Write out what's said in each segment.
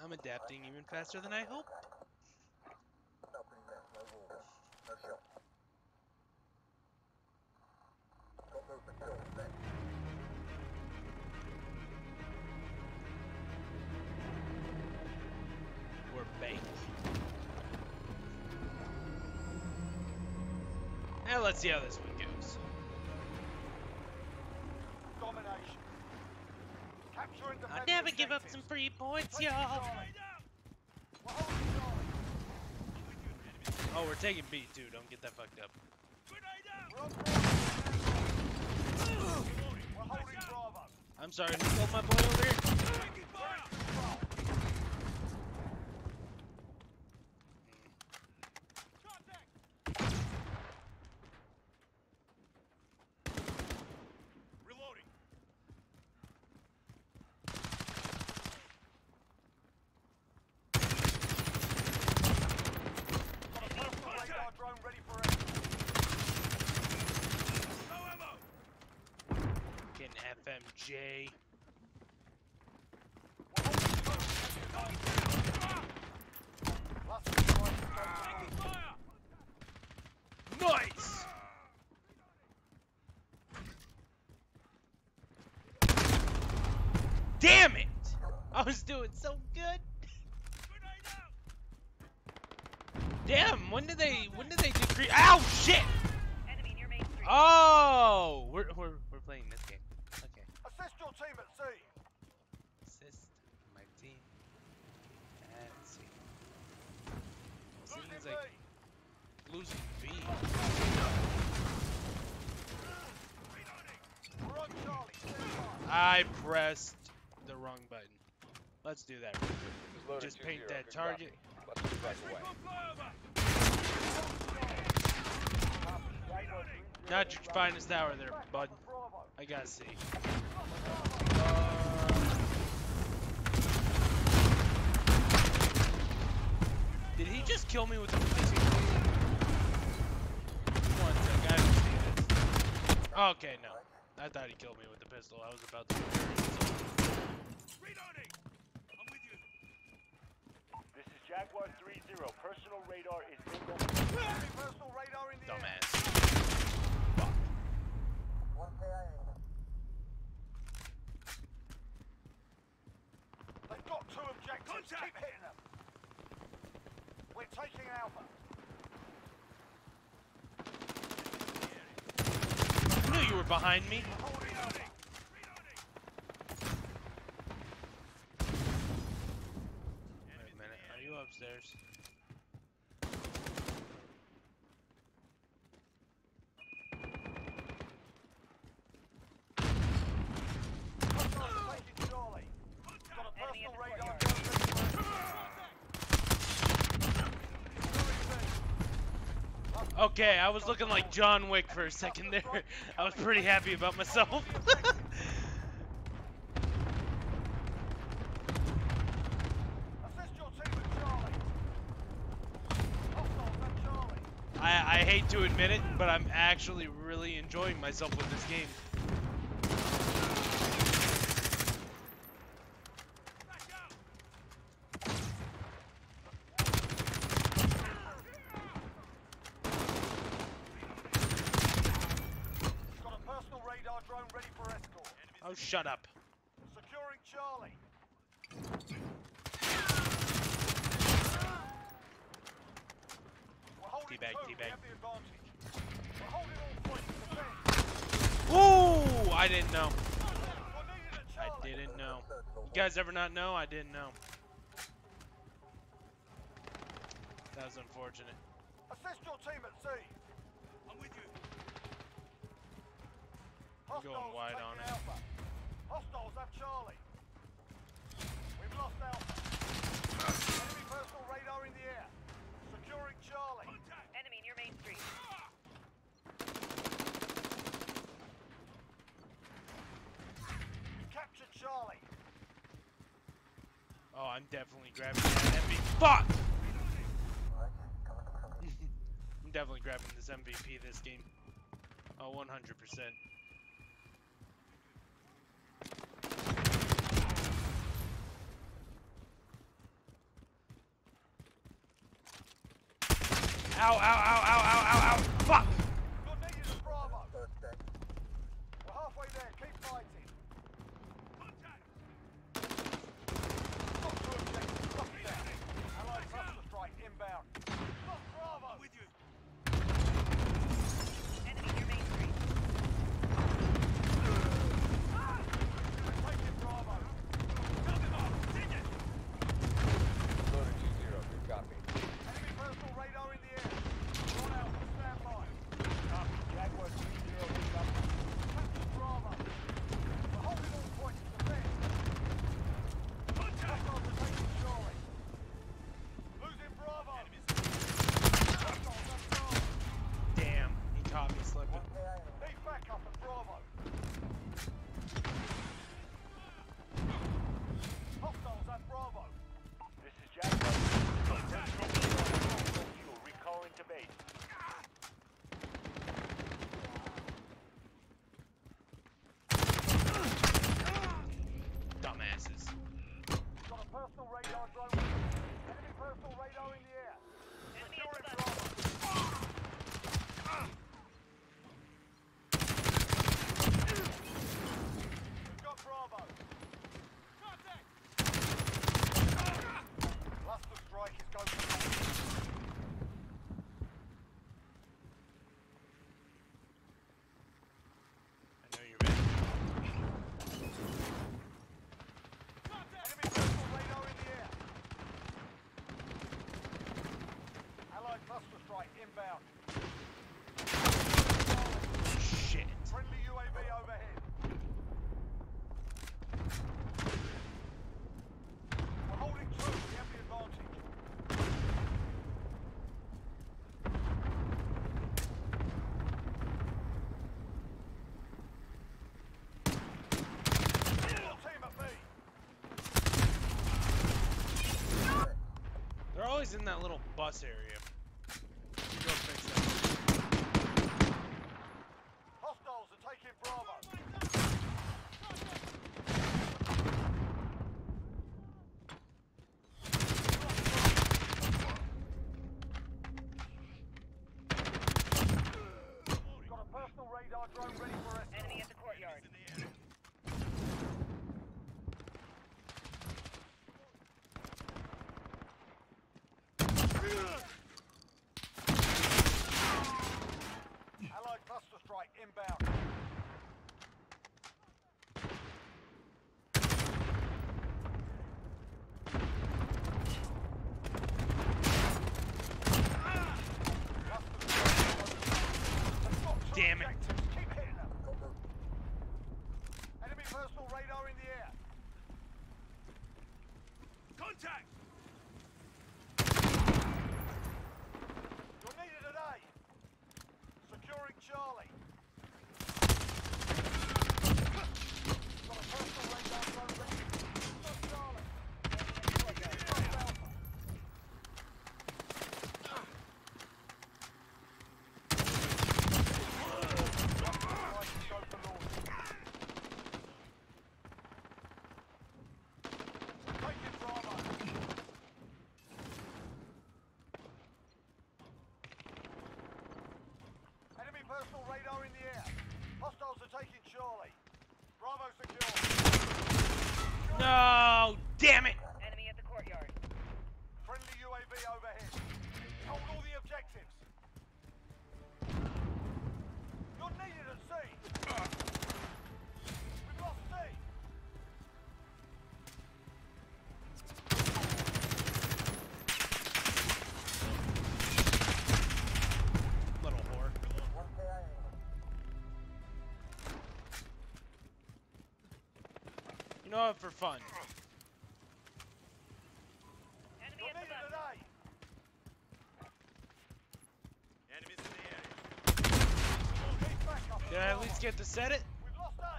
I'm adapting even faster than I hoped. We're baked. Now let's see how this one goes. Domination. Capturing the I'll never give up some free points, y'all. Oh, we're taking B too. Don't get that fucked up. I'm sorry, who killed my boy over here? Reloading. Got a personal radar drone ready for it. No ammo. Getting FMJ. Nice! Damn it! I was doing so good. Damn, when did they decrease? Ow, shit! Enemy in your main street. Oh, we're playing this game. Okay. Assist your team at sea. Assist my team at sea. Seems like losing B. We're on Charlie. I pressed the wrong button. Let's do that real quick. Just paint that target. Let's move back away. Not your finest hour there, bud. I gotta see. Did he just kill me with a pistol? One sec, I haven't seen this. Okay, no. I thought he killed me with the pistol. I was about to. Reloading. I'm with you. This is Jaguar 3-0. Personal radar is bingo. Personal radar in the air. Dumbass. Fuck. They've got two objectives. Contact. Keep hitting them. We're taking Alpha. I knew you were behind me. Reloading. Wait a minute. Are you upstairs? Taking Charlie. Got a Enemy in personal the radar. Okay, I was looking like John Wick for a second there. I was pretty happy about myself. Assist your team at Charlie. Hostiles at Charlie. I hate to admit it, but I'm actually really enjoying myself with this game. Got a personal radar drone ready for escort. Oh, shut up. Securing Charlie. We're holding Teabag, two. We teabag. have the advantage. We're holding all points. Defend. Ooh, I didn't know. We're needed at I Charlie. didn't know. You guys ever not know? I didn't know. That was unfortunate. Assist your team at sea. I'm with you. I'm going wide on it. Alpha. Hostiles have Charlie. We've lost Alpha. Enemy personal radar in the air. Securing Charlie. Enemy in your main street. Captured Charlie. Oh, I'm definitely grabbing that MVP. Fuck! I'm definitely grabbing this MVP this game. Oh, 100%. Ow, ow, ow, ow, ow, ow, ow. Fuck! You're needed at Bravo. We're halfway there. Keep fighting. Contact! Got two objectives. Lock it down. Allied cluster strike inbound. Lost Bravo. I'm with you. Enemy near Main Street. Taking Bravo. Tell them off! Send it! Loader 2-0, good copy. Enemy personal radar in the air. Drawn out. Stand by. Copy. Jaguar 3-0 incoming. Capture Bravo. We're holding all points to defend. Contact! Hostiles are taking Charlie. Losing Bravo. Hostiles at Bravo. Damn, he caught me slipping. Need backup at Bravo. Hostiles at Bravo. This is Jaguar. Fuel recalling to base. Dumbasses. Got a personal radar drone. Enemy personal radar in the air. Enemy Securing at the Bravo. We've got Bravo. Contact! Cluster strike is going for I know you're back. enemy personal radar in the air. Allied cluster strike inbound. Shit. Friendly UAV overhead. We're holding true. We have the advantage. Full team at B. They're always in that little bus area. Go fix that. Hostiles are taking Bravo. Got a personal radar drone ready for escort. Enemy at the courtyard. Allied cluster strike inbound. Damn it. Keep hitting them. Enemy personal radar in the air. Contact! You're needed at A. Securing Charlie. Got a personal radar drone ready. Stop Charlie. Lost Alpha. Right, go for launch. Taking Bravo. Enemy personal radar in the air. Hostiles are taking Charlie. Bravo secure. No! Damn it! Enemy at the courtyard. Friendly UAV overhead. Hold all the objectives. You're needed at sea. We've lost C. Little whore. You know what? For fun. Enemy You're at the needed bus. at A. Enemies in the area. Keep backup. Did I at least get to set it? We've lost A.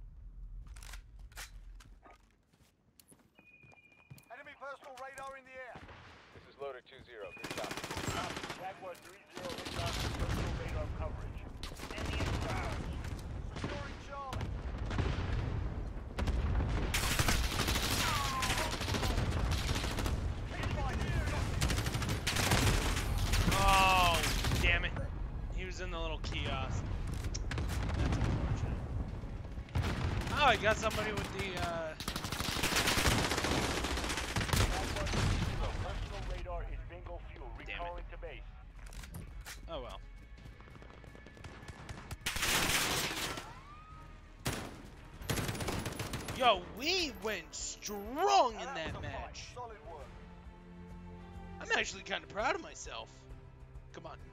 Enemy personal radar in the air. This is Loader 2-0, good copy. Jaguar 3-0 inbound personal radar coverage. Enemy at the courtyard. Securing Charlie. Keep fighting. Oh, Oh, I got somebody with the, Personal radar is bingo fuel. Damn it. Recalling to base. oh well. Yo, we went strong in that match. Solid work. I'm actually kind of proud of myself. Come on.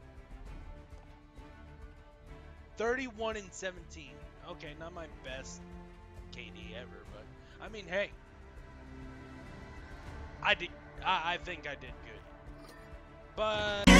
31 and 17. Okay, not my best KD ever, but I mean, hey. I think I did good. But